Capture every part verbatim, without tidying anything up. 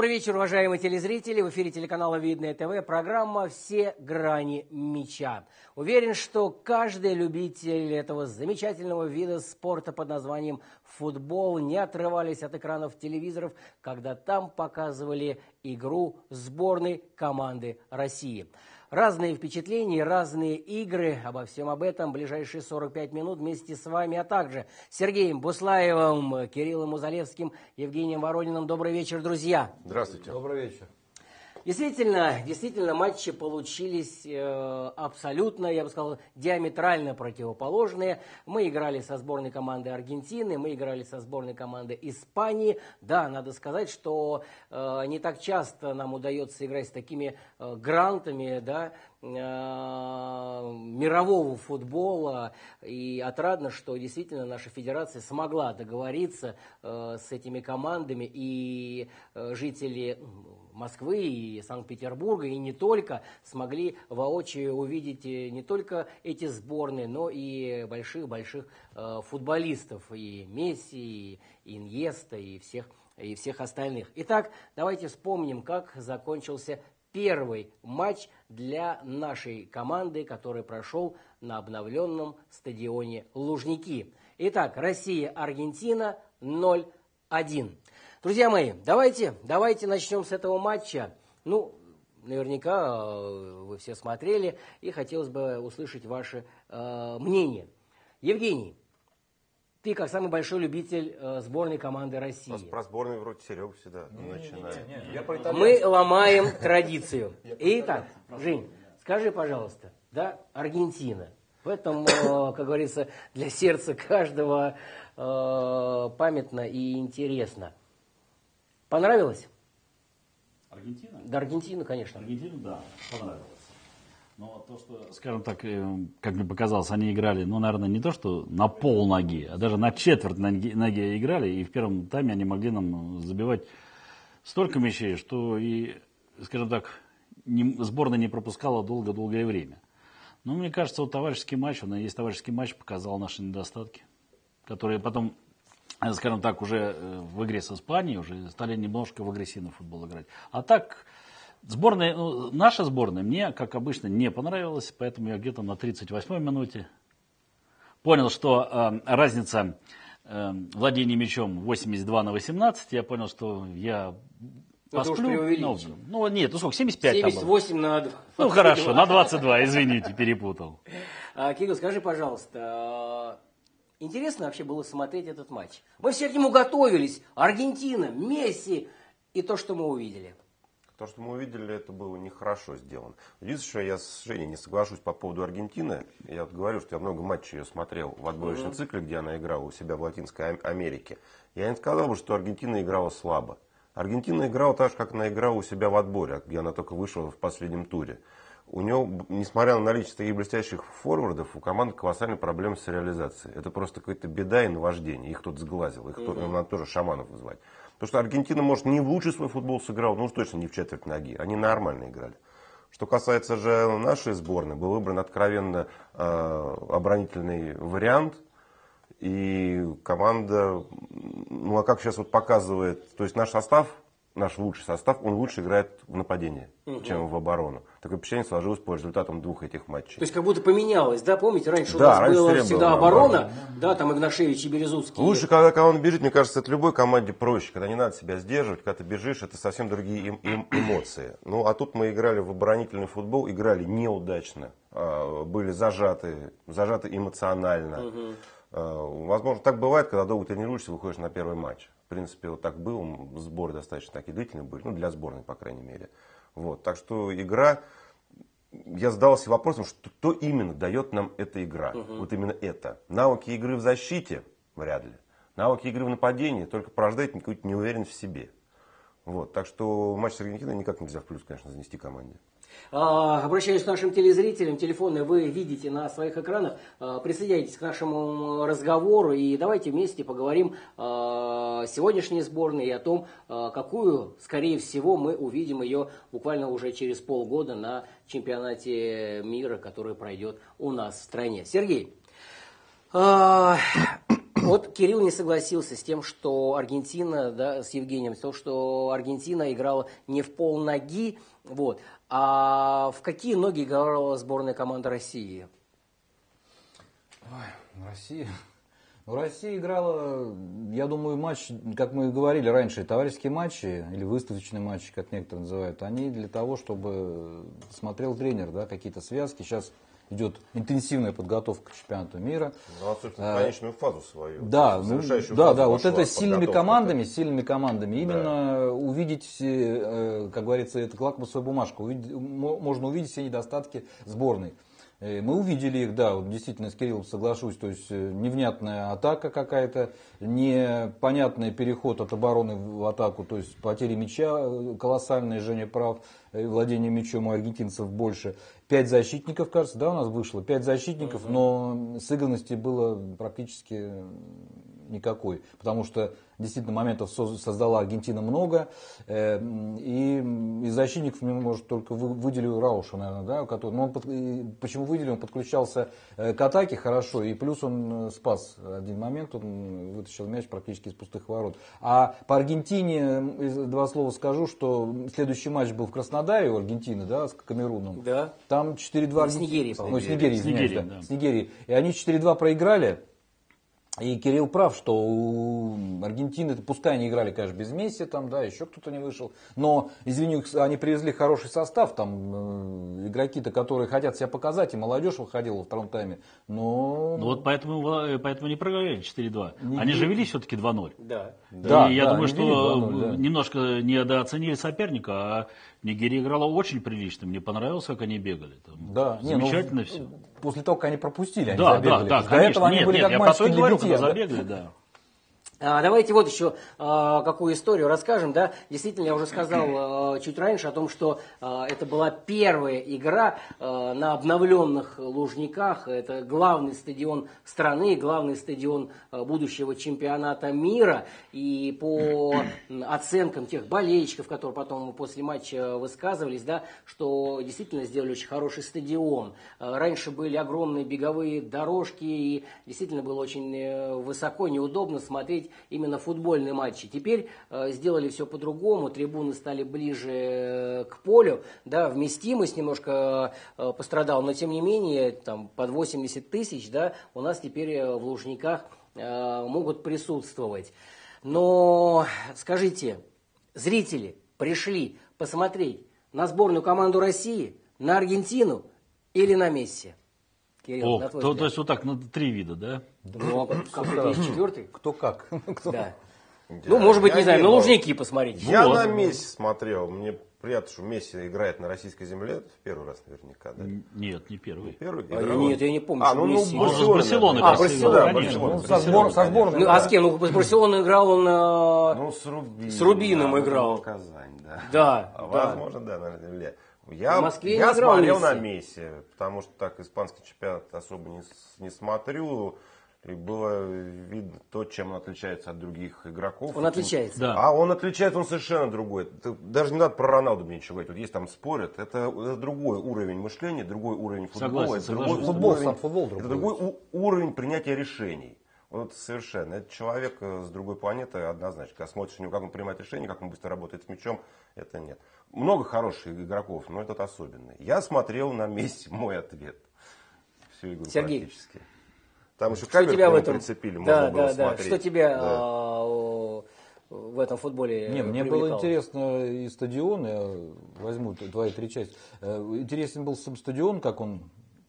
Добрый вечер, уважаемые телезрители. В эфире телеканала Видное ТВ. Программа «Все грани мяча». Уверен, что каждый любитель этого замечательного вида спорта под названием футбол не отрывались от экранов телевизоров, когда там показывали игру сборной команды России. Разные впечатления, разные игры. Обо всем об этом в ближайшие сорок пять минут вместе с вами, а также Сергеем Буслаевым, Кириллом Узалевским, Евгением Ворониным. Добрый вечер, друзья. Здравствуйте. Добрый вечер. Действительно, действительно, матчи получились э, абсолютно, я бы сказал, диаметрально противоположные. Мы играли со сборной команды Аргентины, мы играли со сборной команды Испании. Да, надо сказать, что э, не так часто нам удается играть с такими э, грантами, да, э, мирового футбола. И отрадно, что действительно наша федерация смогла договориться э, с этими командами, и э, жители Москвы и Санкт-Петербурга, и не только, смогли воочию увидеть не только эти сборные, но и больших-больших э, футболистов, и Месси, и Иньеста, и всех, и всех остальных. Итак, давайте вспомним, как закончился первый матч для нашей команды, который прошел на обновленном стадионе Лужники. Итак, Россия-Аргентина ноль один. Друзья мои, давайте, давайте начнем с этого матча. Ну, наверняка э, вы все смотрели, и хотелось бы услышать ваше э, мнение. Евгений, ты как самый большой любитель э, сборной команды России. Про сборную вроде Серега всегда начинает. Мы ломаем традицию. Итак, Жень, скажи, пожалуйста, да, Аргентина. В этом, э, как говорится, для сердца каждого э, памятно и интересно. Понравилось? Аргентина? Да, Аргентина, конечно. Аргентина, да, понравилось. Но то, что, скажем так, как мне показалось, они играли, ну, наверное, не то, что на пол ноги, а даже на четверть ноги, ноги играли, и в первом тайме они могли нам забивать столько мячей, что и, скажем так, не, сборная не пропускала долго-долгое время. Но мне кажется, вот товарищеский матч, он и есть товарищеский матч, показал наши недостатки, которые потом, скажем так, уже в игре с Испанией уже стали немножко в агрессивный футбол играть. А так, сборная, ну, наша сборная мне, как обычно, не понравилась, поэтому я где-то на тридцать восьмой минуте понял, что э, разница э, владения мячом восемьдесят два на восемнадцать, я понял, что я посплю. Ну, ну нет, ну сколько, семьдесят пять семьдесят восемь там на... Ну хорошо, на двадцать два, извините, перепутал. А, Кирилл, скажи, пожалуйста, интересно вообще было смотреть этот матч. Мы все к нему готовились. Аргентина, Месси и то, что мы увидели. То, что мы увидели, это было нехорошо сделано. Единственное, что я с Женей не соглашусь по поводу Аргентины. Я вот говорю, что я много матчей ее смотрел в отборочном uh-huh. цикле, где она играла у себя в Латинской Америке. Я не сказал бы, что Аргентина играла слабо. Аргентина играла так же, как она играла у себя в отборе, где она только вышла в последнем туре. У него, несмотря на наличие таких блестящих форвардов, у команды колоссальные проблемы с реализацией. Это просто какая-то беда и наваждение. Их кто-то сглазил, их uh-huh. надо тоже шаманов вызвать. Потому что Аргентина, может, не в лучший свой футбол сыграла, но уж точно не в четверть ноги. Они нормально играли. Что касается же нашей сборной, был выбран откровенно э, оборонительный вариант. И команда, ну а как сейчас вот показывает, то есть наш состав, наш лучший состав, он лучше играет в нападение, угу. чем в оборону. Такое впечатление сложилось по результатам двух этих матчей. То есть как будто поменялось, да? Помните, раньше да, у нас раньше была всегда было, оборона, оборона. Да, там Игнашевич и Березутский. Лучше, когда, когда он бежит, мне кажется, это любой команде проще, когда не надо себя сдерживать, когда ты бежишь, это совсем другие эм, эм, эмоции. Ну, а тут мы играли в оборонительный футбол, играли неудачно, были зажаты, зажаты эмоционально. Угу. Возможно, так бывает, когда долго тренируешься, выходишь на первый матч. В принципе, вот так было, сборы достаточно такие длительные были, ну, для сборной, по крайней мере. Вот. Так что игра, я задался вопросом, что именно дает нам эта игра. Uh-huh. Вот именно это. Навыки игры в защите, вряд ли. Навыки игры в нападении только порождают какую-то неуверенность в себе. Вот. Так что матч с Аргентиной никак нельзя в плюс, конечно, занести команде. Обращаюсь к нашим телезрителям. Телефоны вы видите на своих экранах. Присоединяйтесь к нашему разговору и давайте вместе поговорим о сегодняшней сборной и о том, какую, скорее всего, мы увидим ее буквально уже через полгода на чемпионате мира, который пройдет у нас в стране. Сергей, Вот Кирилл не согласился с тем, что Аргентина, да, с Евгением, с тем, что Аргентина играла не в полноги, вот, а в какие ноги играла сборная команда России? Ой, Россия... Ну, Россия играла, я думаю, матч, как мы и говорили раньше, товарищеские матчи или выставочные матчи, как некоторые называют, они для того, чтобы смотрел тренер, да, какие-то связки. Сейчас идет интенсивная подготовка к чемпионату мира. Ну, особенно в конечную фазу свою. Да, ну, да, да, вот это с сильными командами, с сильными командами. Да. Именно увидеть, как говорится, это лакмусовая бумажка, увидеть, можно увидеть все недостатки сборной. Мы увидели их, да, вот действительно с Кириллом соглашусь, то есть невнятная атака какая-то, непонятный переход от обороны в атаку, то есть потери мяча колоссальные, Женя прав, владение мячом у аргентинцев больше. Пять защитников, кажется, да, у нас вышло, пять защитников, uh-huh. но сыгранности было практически никакой, потому что действительно моментов создала Аргентина много, и из защитников, может, только выделил Рауша, наверное, да, который, но он под, почему выделил, он подключался к атаке хорошо, и плюс он спас один момент, он вытащил мяч практически из пустых ворот. А по Аргентине два слова скажу, что следующий матч был в Краснодаре у Аргентины, да, с Камеруном. Да. Там четыре-два С Нигерией, по-моему. Ну, с Нигерией, с Нигерией, да. да. С Нигерией. И они четыре-два проиграли. И Кирилл прав, что у Аргентины, пускай они играли, конечно, без Месси, там, да, еще кто-то не вышел. Но, извини, они привезли хороший состав, там, э, игроки-то, которые хотят себя показать, и молодежь выходила во втором тайме. Но... Ну вот поэтому, поэтому не проиграли четыре-два. Не Они не... же вели все-таки два-ноль. Да. И Да, я да, думаю, что два-ноль, да. немножко недооценили соперника, а Нигерия играла очень прилично. Мне понравилось, как они бегали. Там Да, замечательно не, ну, все. После того, как они пропустили, они Да, забегали. да, да, До конечно. этого они Нет, были нет, как я по мальчики той для говорю, битья. когда Да? забегали, да. А, давайте вот еще а, какую историю расскажем, да, действительно, я уже сказал а, чуть раньше о том, что а, это была первая игра а, на обновленных Лужниках, это главный стадион страны, главный стадион а, будущего чемпионата мира, и по оценкам тех болельщиков, которые потом после матча высказывались, да, что действительно сделали очень хороший стадион, а, раньше были огромные беговые дорожки, и действительно было очень высоко, неудобно смотреть именно футбольные матчи. Теперь э, сделали все по-другому, трибуны стали ближе э, к полю, да, вместимость немножко э, пострадала, но тем не менее, там, под восемьдесят тысяч, да, у нас теперь э, в Лужниках э, могут присутствовать. Но скажите, зрители пришли посмотреть на сборную команду России, на Аргентину или на Месси? Кирилл, О, на твой то, взгляд. то есть вот так, на три вида, да? Ну, какой-то есть четвертый? Кто как? Кто... Да. Ну, может быть, Я не знаю, не на был. Лужники посмотреть. Я Вот. на Месси смотрел. Мне приятно, что Месси играет на российской земле. Это в первый раз наверняка, да? Нет, не первый. Первый? А, Играл? нет, я не помню, А, что ну, ну, Месси. Он же с Барселоны наверное. А, просил, Барселона, конечно. Ну, со, Барселона, сбор, со сборной. Ну, конечно. а с кем? Ну, с Барселоной играл он... э, Ну, с Рубином. С Рубином да, играл. в Казань, да. Да, А, да. Возможно, да, на земле. Я, В Москве я не играл смотрел Месси. на Месси, потому что так испанский чемпионат особо не, с- не смотрю. И было видно то, чем он отличается от других игроков. Он отличается. Да. А он отличается, он совершенно другой. Это даже не надо про Роналду мне ничего говорить. Вот есть там спорят. Это, это другой уровень мышления, другой уровень футбола. Согласен, это другой соглашусь. Футбол, уровень, сам футбол это другой. другой у- уровень принятия решений. Вот совершенно. Это человек э, с другой планеты однозначно. Когда смотришь на него, как он принимает решения, как он быстро работает с мячом, это нет. Много хороших игроков, но этот особенный. Я смотрел на Месси, мой ответ. Всю игру Сергей. практически. Там еще Что камеру тебя к в нему этом... прицепили, да, можно было да, да. смотреть. Что тебя Да. а, в этом футболе Не, мне привлекало? было интересно и стадион, я возьму твои-три части. Интересен был сам стадион, как он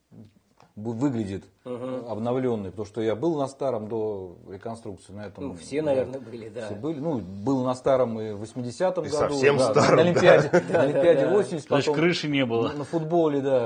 выглядит, Угу. обновленный, потому что я был на старом до реконструкции. На этом, Ну, все, наверное, были, да. Все были. Ну, был на старом и в восьмидесятом И году. совсем да, старом, на Олимпиаде, да. на Олимпиаде Да. восемьдесят, То есть потом крыши не было. на футболе, да,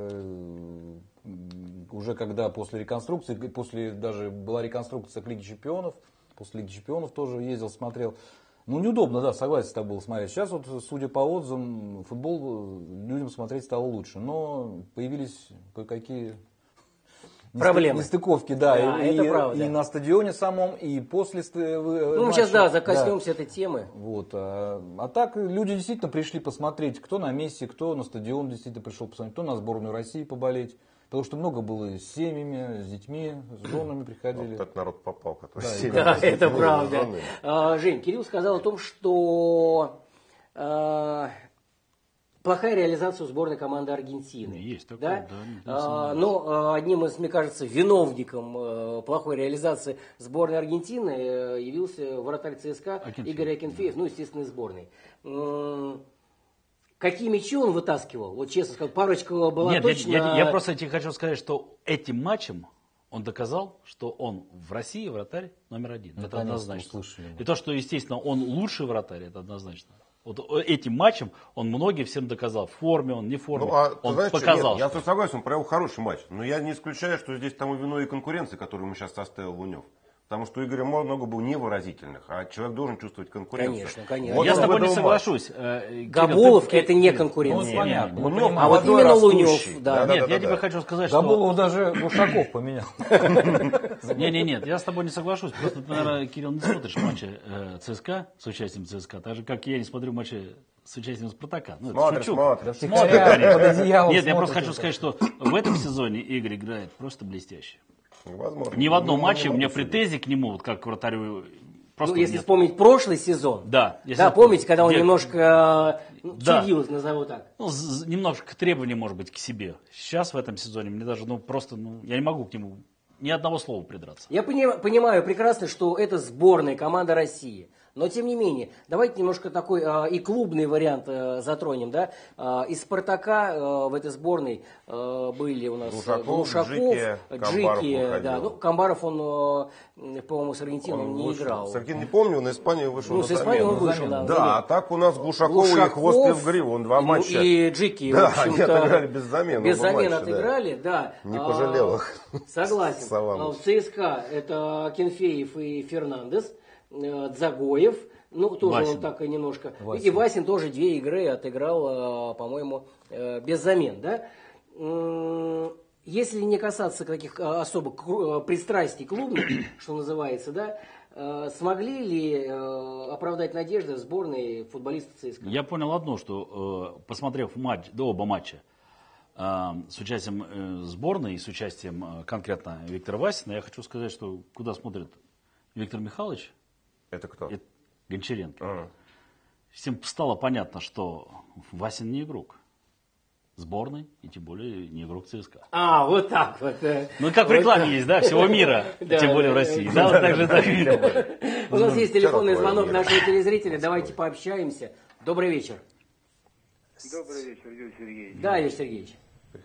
э, уже когда после реконструкции, после даже была реконструкция к Лиге Чемпионов, после Лиги Чемпионов тоже ездил, смотрел. Ну, неудобно, да, согласен с тобой было смотреть. Сейчас вот, судя по отзывам, футбол людям смотреть стало лучше. Но появились кое-какие Проблемы. нестыковки, да, Да, и, это и- правда. и на стадионе самом, и после ст- э, Ну, мы матча. сейчас, да, закоснемся этой темы. Вот. А, а так люди действительно пришли посмотреть, кто на Месси, кто на стадион действительно пришел посмотреть, кто на сборную России поболеть. Потому что много было с семьями, с детьми, с женами приходили. Вот этот народ попал, который Да, с семьей, Да, с это детьми, с правда. женой. А, Жень, Кирилл сказал о том, что а, плохая реализация у сборной команды Аргентины. Есть такое, да? да, не А, сомневаюсь. но а, одним из, мне кажется, виновником а, плохой реализации сборной Аргентины а, явился вратарь ЦСКА Акинфеев, Игорь Акинфеев, ну, естественно, из сборной. М, Какие мячи он вытаскивал? Вот честно сказать, парочка была Нет, точно... я, я, я просто тебе хочу сказать, что этим матчем он доказал, что он в России вратарь номер один. Это Наконец-то однозначно. услышали. И то, что, естественно, он лучший вратарь, это однозначно. Вот этим матчем он многим всем доказал. В форме он, не в форме. Ну, а ты он знаешь, что, показал. нет, я что- согласен, он провел хороший матч. Но я не исключаю, что здесь тому виной и конкуренция, которую ему сейчас составил Лунев. Потому что у Игоря много было невыразительных, а человек должен чувствовать конкуренцию. Конечно, конечно. Вот Я он с тобой не выдал соглашусь. э, Кирилл, Габулов ты- это не ты- конкуренция. Ну, понятно. Лунев Мы понимаем. А вот молодой, именно растущий. Лунев, да. Нет, я да, тебе да. хочу сказать, что... Габулов даже Глушаков поменял. Не, не, нет, я с тобой не соглашусь. Просто ты, наверное, Кирилл, не смотришь матчи э, ЦСКА с участием ЦСКА, так же, как я не смотрю матчи с участием Спартака. Ну, это Смотришь, шучу. смотришь. Втихаря, Смотрю, под одеялом Нет, я просто смотрят. хочу сказать, что в этом сезоне Игорь играет просто блестяще. Возможно. Ни в одном Ну, матче не у меня могу судить. претензий к нему, вот как к вратарю, просто Ну, если нет. вспомнить прошлый сезон. Да, если Да, это- помните, когда он где- немножко ну, Да. чудил, назову так. Ну, з- з- немножко требований, может быть, к себе. Сейчас в этом сезоне мне даже, ну, просто, ну, я не могу к нему ни одного слова придраться. Я пони- понимаю прекрасно, что это сборная, команда России. Но, тем не менее, давайте немножко такой а, и клубный вариант а, затронем. Да? А, из «Спартака» а, в этой сборной а, были у нас Глушаков, Глушаков, Джики, Камбаров Джики, выходил. да. Ну, Камбаров, он, а, по-моему, с Аргентиной Он не вышел. играл. С Аргентиной не помню, на Испанию вышел Ну, на с Испанией он замену. вышел, да. Да, а так у нас Глушаков, и Глушаков, Хвост в гриву, он два ну, матча. И Джики, Да, в общем-то, они отыграли без замены Без оба замен матча, да. отыграли, да. Не А, пожалел их. Согласен. Саламов. А В ЦСКА это Акинфеев и Фернандес, э, Дзагоев, ну, тоже Васин. он так и немножко. Васин. И Васин тоже две игры отыграл, э, по-моему, э, без замен, да. М, Если не касаться каких э, особых кру- э, пристрастий клубных, что называется, да, э, смогли ли э, оправдать надежды сборной футболистов ЦСКА? Я понял одно, что, э, посмотрев матч, да, оба матча э, с участием э, сборной и с участием э, конкретно Виктора Васина, я хочу сказать, что куда смотрит Виктор Михайлович Это кто? и Гончаренко. А. Всем стало понятно, что Васин не игрок сборной, и тем более не игрок ЦСКА. А, вот так вот. э. Ну, как в рекламе есть, да, всего мира, Да, тем более в да, России. Да, вот так же так видно. У нас есть телефонный Вчера звонок твоя нашего телезрителя. Давайте пообщаемся. Добрый вечер. Добрый вечер, Юрий Сергеевич. Да, Юрий Сергеевич.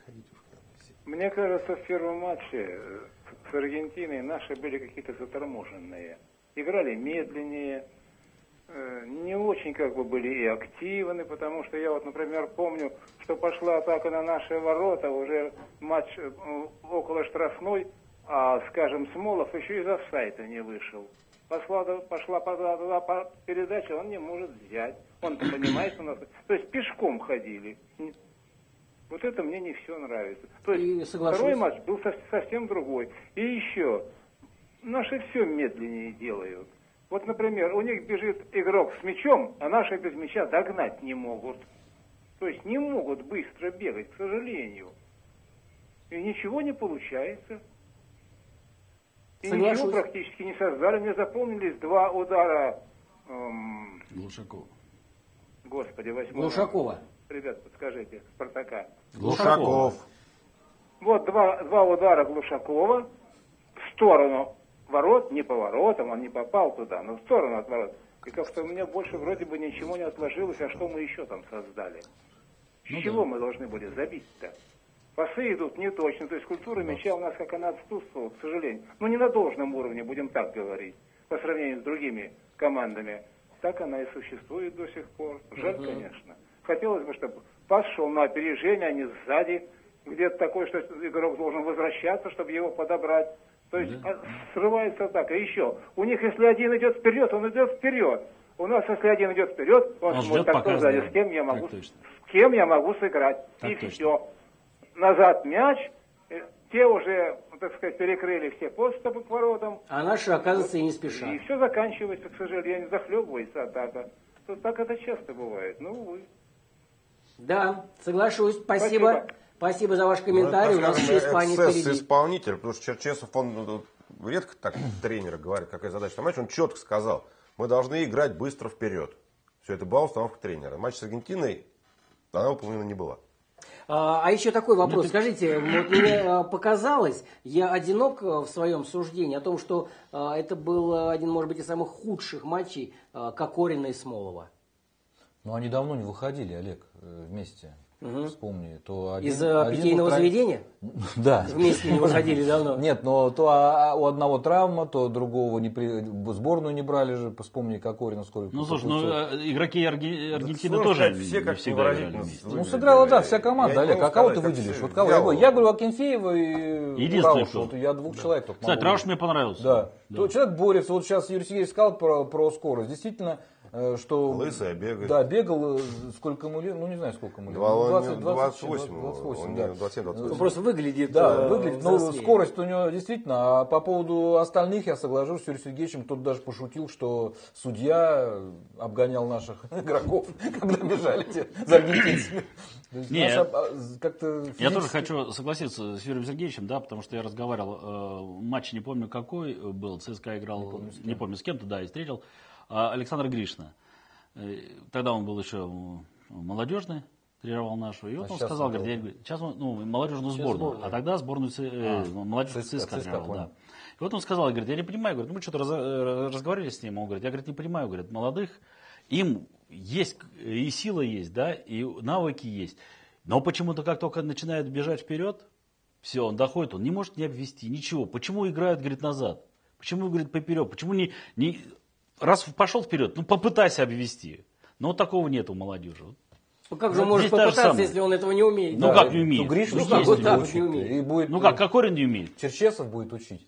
Мне кажется, в первом матче э, с Аргентиной наши были какие-то заторможенные. Играли медленнее, э, не очень как бы были и активны, потому что я вот, например, помню, что пошла атака на наши ворота, уже матч э, около штрафной, а, скажем, Смолов еще из офсайда не вышел. Пошла, пошла по- по- передача, он не может взять. Он понимает, что у нас... То есть пешком ходили. Вот это мне не все нравится. То И есть соглашусь. второй матч был со- совсем другой. И еще, наши все медленнее делают. Вот, например, у них бежит игрок с мячом, а наши без мяча догнать не могут. То есть не могут быстро бегать, к сожалению. И ничего не получается. И Соглашусь. ничего практически не создали. Мне запомнились два удара, эм, Глушаков. господи, восьмой. Глушакова. Ребят, подскажите, Спартака. Глушаков. Вот два, два удара Глушакова в сторону ворот, не по воротам, он не попал туда, но в сторону от ворот. И как-то у меня больше вроде бы ничего не отложилось, а что мы еще там создали? С Ну чего да. мы должны были забить-то? Пасы идут не точно, то есть культура мяча у нас как она отсутствовала, к сожалению. Ну не на должном уровне, будем так говорить, по сравнению с другими командами. Так она и существует до сих пор. Жаль, Мгм. конечно. Хотелось бы, чтобы пас шел на опережение, а не сзади. Где-то такое, что игрок должен возвращаться, чтобы его подобрать. То есть а, срывается атака. И еще, у них, если один идет вперед, он идет вперед. У нас, если один идет вперед, он, Он смотрит, ждет, так пока кто сзади, сзади. с кем я Так могу, точно. с кем я могу сыграть. Так И точно. все. Назад мяч, э, те уже, так сказать, перекрыли все подступы к воротам. А наши, оказывается, и не спешат. И все заканчивается, к сожалению, захлебывается атака. То так это часто бывает. Ну, увы. Да, соглашусь. Спасибо. Спасибо. Спасибо за ваш комментарий. Ну, у нас еще Испания впереди. Исполнитель, потому что Черчесов, он ну, редко так тренер говорит, какая задача на матч, он четко сказал, мы должны играть быстро вперед. Все, это была установка тренера. Матч с Аргентиной, она выполнена не была. А, а еще такой вопрос. Скажите, вот мне показалось, я одинок в своем суждении о том, что а, это был один, может быть, из самых худших матчей а, Кокорина и Смолова. Ну, они давно не выходили, Олег, вместе. Угу. Вспомни. То один, Из-за один питейного утра... заведения? Да. Вместе не выходили давно. Нет, но то а, у одного травма, то другого не при... сборную не брали же. Вспомни, Кокорина сколько. Ну, слушай, ну, игроки Арги... Аргентины да, тоже все как всегда играли. Ну, сыграла, да, вся команда, Олег. А кого ты выделишь? Вот кого? Я, я говорю, Акинфеева и Рауш. Вот я двух да. человек только Кстати, Рауш мне понравился. Да. да. То человек борется. Вот сейчас Юрий Сергеевич сказал про, про скорость. Действительно, что... Лысая бегает. Да, бегал, сколько ему лет, ну не знаю, сколько ему лет. двадцать, двадцать восемь, двадцать восемь, да. двадцать семь, двадцать восемь. Он просто выглядит. Да, э, выглядит, но скорость у него действительно. А по поводу остальных я соглашусь с Юрием Сергеевичем, кто-то даже пошутил, что судья обгонял наших игроков, когда бежали за аргентинцами. Не, я тоже хочу согласиться с Юрием Сергеевичем, да, потому что я разговаривал, матч не помню какой был, ЦСКА играл, не помню, не помню с кем-то, да, и встретил. Александр Гришна. Тогда он был еще молодежный, тренировал нашу. И вот а он сказал, говорит, я, говорю, сейчас он, ну, молодежную сборную, сборную. А тогда сборную а, э, молодежную ЦСКА тренировал. Да. И вот он сказал, говорит, я не понимаю, говорит, мы что-то раз, разговаривали с ним, он говорит, я говорит, не понимаю, говорит, молодых, им есть и сила есть, да, и навыки есть. Но почему-то как только начинает бежать вперед, все, он доходит, он не может не обвести, ничего. Почему играют, говорит, назад? Почему, говорит, поперек? Почему не... не раз пошел вперед, ну попытайся обвести. Но вот такого нет у молодежи. Ну как же он может попытаться, если он этого не умеет? Ну да, как не умеет? Ну, Гришин ну, как вот так не умеет. И будет, ну как, Кокорин не умеет? Черчесов будет учить.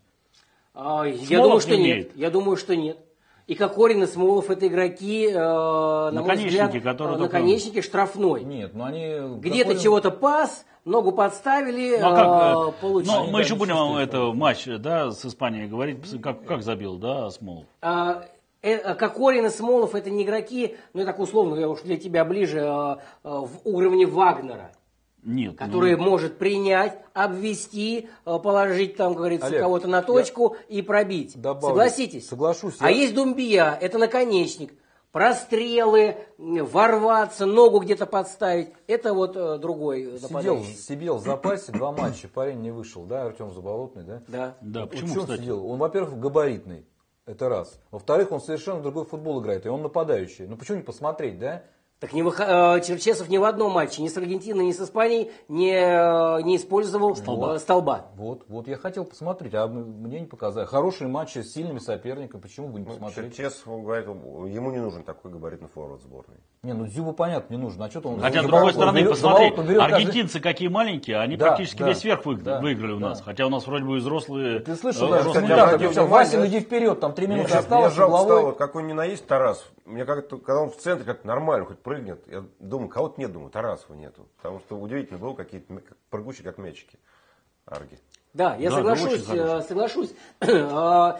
А, я думаю, что нет. Я думаю, что нет. И Кокорин, и Смолов это игроки, э, на мой взгляд, наконечники только... штрафной. Нет, но они... Где-то Кокорин... чего-то пас, ногу подставили, ну, а как, э, получили. Ну, мы еще будем это матч, да, с Испанией говорить, как, как забил, да, Смолов. А, э, Кокорин и Смолов это не игроки, ну, я так условно, я уж для тебя ближе, э, э, в уровне Вагнера. Нет, который ну... может принять, обвести, положить там, как говорится, Олег, кого-то на точку я... и пробить. Добавлю. Согласитесь? Соглашусь. А я... есть Думбия, это наконечник. Прострелы, ворваться, ногу где-то подставить. Это вот э, другой нападающий. Сидел, сидел в запасе два матча, парень не вышел, да, Артем Заболотный, да? Да. Да, вот почему, он кстати? сидел? Он, во-первых, габаритный, это раз. Во-вторых, он совершенно другой футбол играет, и он нападающий. Ну почему не посмотреть, да? Так не выход... Черчесов ни в одном матче, ни с Аргентиной, ни с Испанией не, не использовал столба. столба. Вот, вот я хотел посмотреть, а мне не показали. Хорошие матчи с сильными соперниками, почему бы не посмотреть? Черчесов говорит, ему не нужен такой габаритный форвард сборной. Не, ну Дзюбу понятно, не нужно. А что-то он... Хотя, с другой стороны, посмотри, аргентинцы какие маленькие, они да, практически да, весь верх выиграли, да, выиграли у нас. Да. Хотя у нас вроде бы взрослые... Ты слышал, да, комментатор, Вася, иди вперед, там три минуты осталось. Мне жалко стало, какой ни на есть Тарасов. Мне как-то, когда он в центре, как-то нормально, хоть прыгнет. Я думаю, кого-то нет, думаю, Тарасова нету. Потому что удивительно было, какие-то прыгучие, как мячики. Арги. Да, я да, соглашусь, соглашусь. По,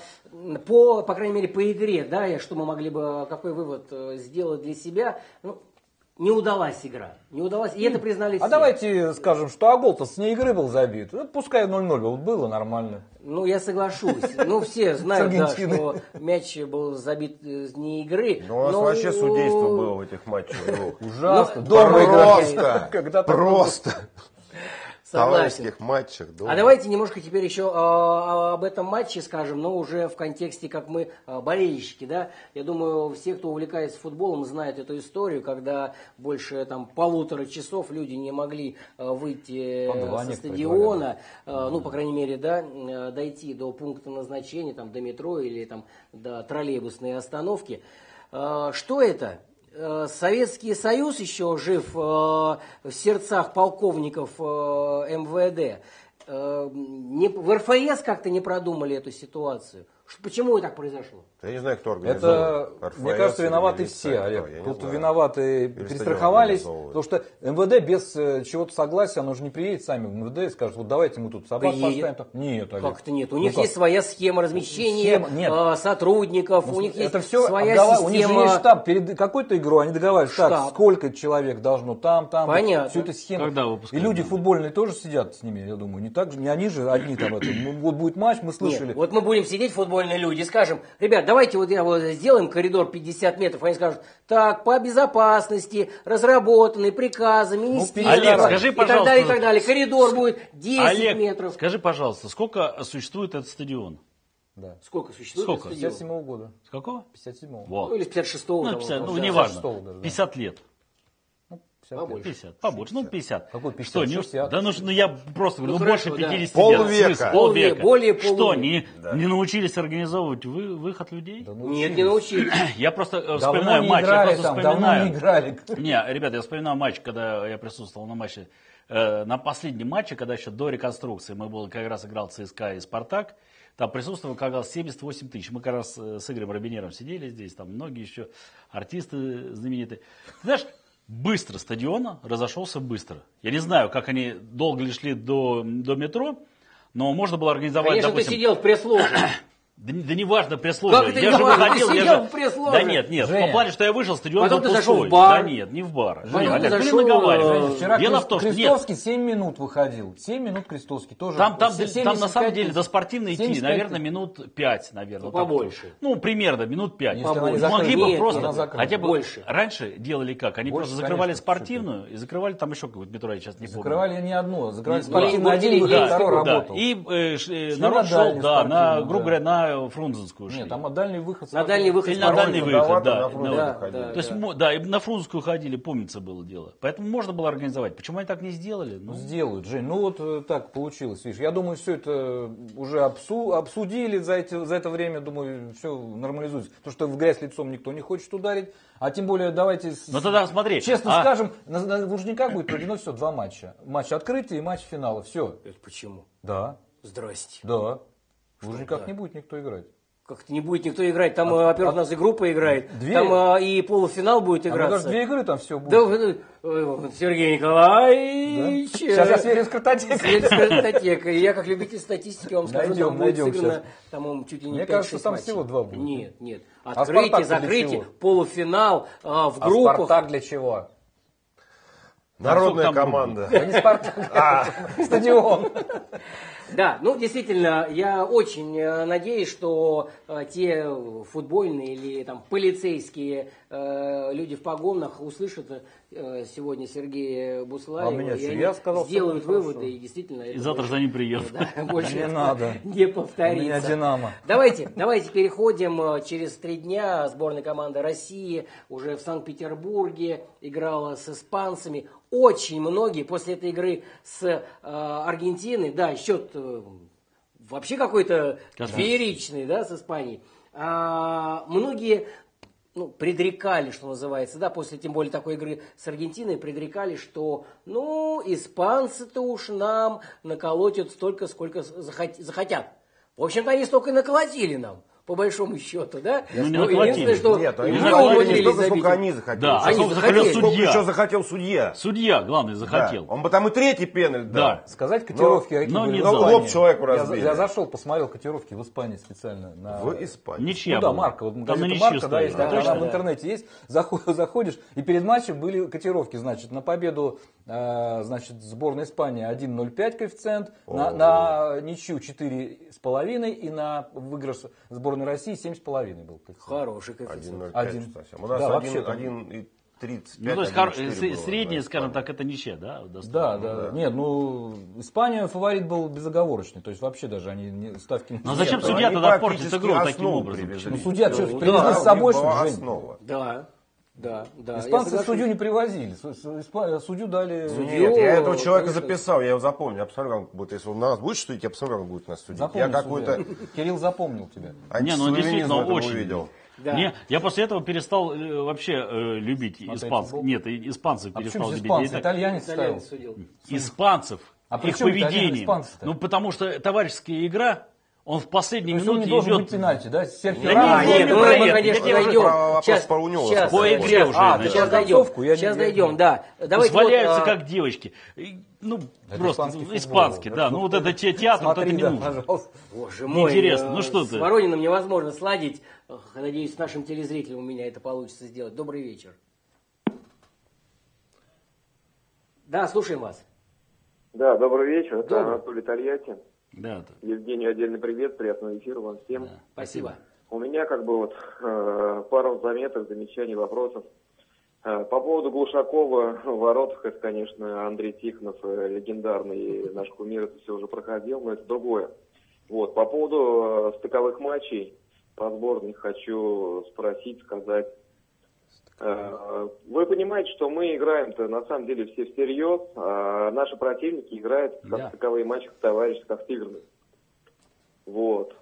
по крайней мере, по игре, да, что мы могли бы, какой вывод сделать для себя. Ну, не удалась игра. Не удалась. И это признали все. А давайте скажем, что а гол-то с ней игры был забит. Ну, пускай ноль-ноль был, было нормально. Ну, я соглашусь. Ну, все знают, да, что мяч был забит не игры. Ну, у нас но... вообще судейство было в этих матчах. Ужасно. Дома играли. Просто. Товарищеских матчах. Дома. А давайте немножко теперь еще а, об этом матче скажем, но уже в контексте, как мы а, болельщики, да. Я думаю, все, кто увлекается футболом, знают эту историю, когда больше там полутора часов люди не могли а, выйти со стадиона, а, ну, по крайней мере, да, дойти до пункта назначения, там, до метро или там до троллейбусной остановки. А, что это? Советский Союз еще жив в сердцах полковников эм вэ дэ. В эр эф эс как-то не продумали эту ситуацию. Почему так произошло? Я не знаю, кто организовал. Это, мне кажется, виноваты все, Олег. Тут виноваты, перестраховались, потому что эм вэ дэ без чего-то согласия, оно же не приедет сами в эм вэ дэ и скажет, вот давайте мы тут собак поставим. Нет, Олег. Как-то нет. У ну них как? Есть своя схема размещения э, сотрудников, ну, у них это есть все своя обгова... система. У них же есть штаб. Перед какой-то игрой они договариваются, так, сколько человек должно там, там. Понятно. Всю эту схему. Когда и люди футбольные тоже сидят с ними, я думаю. Не так же, не они же одни там. Это. Вот будет матч, мы слышали. Нет, вот мы будем сидеть, футбольные люди, скажем, ребят, давайте вот, я вот сделаем коридор пятьдесят метров. Они скажут, так, по безопасности, разработанный, приказы, министерства. Олег, скажи, и пожалуйста. так далее, и так далее. Коридор будет десять Олег, метров. скажи, пожалуйста, сколько существует этот стадион? Да. Сколько существует Сколько? этот пятьдесят стадион? седьмого года. С какого? пятьдесят седьмого. Вот. Ну, или с пятьдесят шестого. Ну, там, пятьдесят, вот, ну да. не важно. шестого даже, да. пятьдесят лет. Побольше. пятьдесят, побольше, ну пятьдесят. Какой пятьдесят? Что, не, шестьдесят? да ну, ну я просто говорю, Ну, ну, хорошо, больше да. пятидесяти Полвека. лет. Смысл? Полвека, более Что, полувека. не, Да. не научились организовывать вы, выход людей? Да Нет, не научились. Я просто э, Давно вспоминаю не матч, играли я просто там, вспоминаю. давно не играли. Не, ребята, я вспоминаю матч, когда я присутствовал на матче, э, на последнем матче, когда еще до реконструкции, мы был, как раз играл ЦСКА и Спартак, там присутствовало как раз семьдесят восемь тысяч. Мы как раз с Игорем Робинером сидели здесь, там многие еще артисты знаменитые. Ты знаешь, быстро стадион разошелся быстро. Я не знаю, как они долго ли шли до, до метро, но можно было организовать, Конечно, допустим... ты сидел в пресс-ложе. Да, да не важно пресс-ложа. Как это Я не же важно? выходил, Ты я сидел же... в пресс-ложе. Да нет, нет, в Женя. том плане, что я вышел, стадион Потом был ты зашел пустой. в бар. Да нет, не в бар. Потом Женя, ты Олег, ты зашел, не наговаривай. э, Вчера Дело Крес- в том, что нет. Крестовский семь минут выходил. семь минут Крестовский тоже. Там, там, семьдесят там на самом пять деле до спортивной идти, семьдесят пять наверное, минут пять, наверное. Ну, вот так побольше. вот. Ну, примерно, минут пять. Если она не Могли закрыта. бы Нет, просто, она закрыта. хотя бы Больше. раньше делали как? Они Больше, просто закрывали конечно, спортивную и закрывали там еще какое-то метро, я сейчас не помню. Закрывали не одно, закрывали Ну, спортивный и один, вот выход, и- второй Да, работал. и э, ш- э, Шли народ на шел, дальний да, на, спортивный, грубо да. говоря, на Фрунзенскую шли. Нет, там дальний выход. На дальний выход Или с на порога. дальний выход, Давато да. на На- Фрунзе да, ходили. да. То есть, мо- да, и на Фрунзенскую ходили, помнится, было дело. Поэтому можно было организовать. Почему они так не сделали? Ну, Ну, сделают, Жень. Ну вот э, так получилось. Видишь, я думаю, все это уже обсу- обсудили за, эти, за это время. Думаю, все нормализуется. Потому что в грязь лицом никто не хочет ударить. А тем более, давайте с- ну тогда смотри. честно а- скажем, на, на Лужниках будет проведено все два матча. Матч открытия и матч финала. Все. Это почему? Да, Здрасте. да. В Лужниках да? не будет никто играть. Как-то не будет никто играть. Там, а, во-первых, у нас и группа играет. Две? Там а, и полуфинал будет А мне играться. кажется, две игры там все будет. Да, вы- э, Сергей Николаевич. Сейчас я сверю с картотекой. Сверю с картотекой. Я, как любитель статистики, вам скажу, Найдем, там будет найдем сыграно, сейчас. там, чуть ли не Мне пять-шесть кажется, там матчей. всего два будет. Нет, нет. А Открытие, «Спартак» для закрытие, чего? полуфинал а, в А группах. Спартак для чего? Народная Там команда. Да не Спартак, а стадион. Да, ну действительно, я очень э, надеюсь, что э, те футбольные или там полицейские э, люди в погонах услышат э, сегодня Сергея Буслаева, А меня и что, они я сказал, что сделают будет выводы, хорошо. и действительно И это завтра больше- за ним приедут. да, больше Не этого надо. не У меня повторится. Динамо. Давайте, давайте переходим. э, Через три дня сборная команда России уже в Санкт-Петербурге играла с испанцами. Очень многие после этой игры с э, Аргентиной, да, счет э, вообще какой-то фееричный, да, с Испанией. А, многие ну, предрекали, что называется, да, после тем более такой игры с Аргентиной, предрекали, что, ну, испанцы-то уж нам наколотят столько, сколько захот- захотят. В общем-то, они столько и наколотили нам, по большому счету, да? Ну, не Но наколотили. единственное, что Нет, они Не мы захотели не умудрились столько, забить. сколько они захотели. Да, а Они сколько захотели. захотел Сколько судья. еще захотел судья. Судья, главное, захотел. Да. Он бы там и третий пеналь дал. Да. Сказать котировки, какие но были не в дал. Испании? Лоб человеку Я, разбили. я зашел, посмотрел котировки в Испании специально. На... В Испании. Ничья Ну да, была. Марка, вот Там на газета ничью Марка, да, стояли. есть, Да, она точно, в да. интернете есть. Заход- Заходишь, и перед матчем были котировки, значит, на победу, э, значит, сборной Испании один ноль пять коэффициент, на, на ничью четыре с половиной и на выигрыш сборной России семь с половиной был коэффициент. Хороший один коэффициент. ноль пять Один. совсем. У нас Да, один- вообще там- один и тридцать Ну, пять, то есть один хор- четыре с- было, средняя, да, скажем Испания. так, это ничья, да? доступна? Да, да, Нет, ну, Испания фаворит был безоговорочный. То есть вообще даже они не- ставки не Но зачем Нет, судья они тогда портит практически игру таким основу образом? привезли. Ну, судья что, Ну, привезли да, с собой, у них что была ли, Жень? основа. Да, да, да. я Испанцы соглашусь. судью не привозили. С- с- испа- Судью дали... Нет, я этого человека конечно. записал, я его запомнил. Я посмотрю, как он будет. Если он на нас будет судить, я посмотрю, как он будет нас судить. Запомнил Я какой-то судья. Кирилл запомнил тебя. Не, ну он антиславянизм действительно в этом очень. увидел. Да. Не, я после этого перестал э, вообще э, любить испанцев. футбол? Нет, и- испанцев А почему перестал же любить. испанцы? Я так- Итальянец ставил. Итальянец судил. Испанцев, А при их чем итальянцы, поведение. испанцы-то? Ну, потому что товарищеская игра, Он в последней То есть он минуте не должен идет. быть пенальти, да? Серхио Да Рамос. нет, нет, ну, ну, нет, мы, нет, конечно, нет, дойдем. вопрос Сейчас, про Унёва сейчас, По игре сейчас, уже а, начинается. сейчас дойдем. Концовку я не- Сейчас я- дойдем, да. Давайте Валяются вот, а, как девочки. И, Ну, Это просто испанский футбол. испанский, да. Это Ну, вот футбол. это те- театр, вот это Смотри, не да, нужно. пожалуйста. Боже мой, Неинтересно. э, Ну, что с ты? Ворониным невозможно сладить. Ох, надеюсь, с нашим телезрителем у меня это получится сделать. Добрый вечер. Да, слушаем вас. Да, добрый вечер. Это Добрый. Анатолий Тольятти. Да, да. Евгению отдельный привет, приятного эфира вам всем. Да. Спасибо. У меня как бы вот э, пару заметок, замечаний, вопросов. Э, по поводу Глушакова в воротах, это, конечно, Андрей Тихонов, э, легендарный наш кумир, это все уже проходил, но это другое. Вот, по поводу э, стыковых матчей по сборной хочу спросить, сказать. Э, вы понимаете, что мы играем-то на самом деле все всерьез, а наши противники играют как Да. стыковые матчи, как товарищи, как сыгранные. Вот.